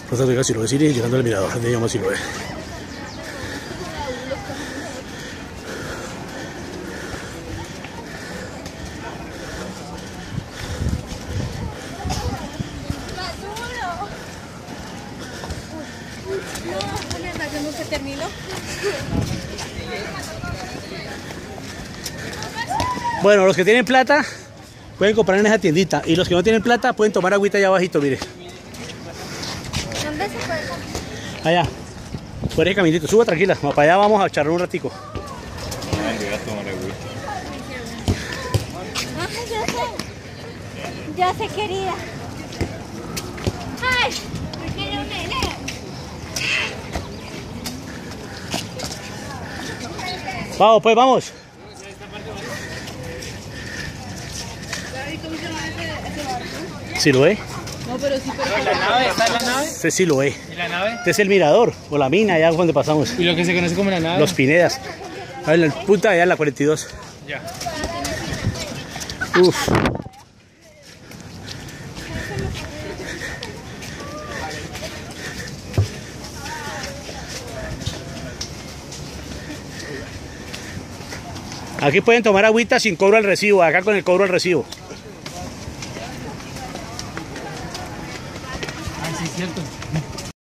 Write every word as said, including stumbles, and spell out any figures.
Puerto Rica Siloé, sí, llegando al mirador, donde llama Siloé. No, se terminó. Bueno, los que tienen plata pueden comprar en esa tiendita y los que no tienen plata pueden tomar agüita allá abajito, mire. ¿Dónde se puede comprar? Allá, por ese caminito, suba tranquila, para allá vamos a echar un ratico. Ay, ya sé. Ya sé, querida. Ay, me quiero un nene. Vamos, pues vamos. ¿Siloé? No, pero sí, pero la nave, ¿está en la nave? Este es Siloé. ¿Y la nave? Este es el mirador, o la mina, allá donde pasamos. ¿Y lo que se conoce como la nave? Los Pinedas. A ver, la punta allá en la cuarenta y dos. Ya. Uf. Aquí pueden tomar agüita sin cobro al recibo, acá con el cobro al recibo.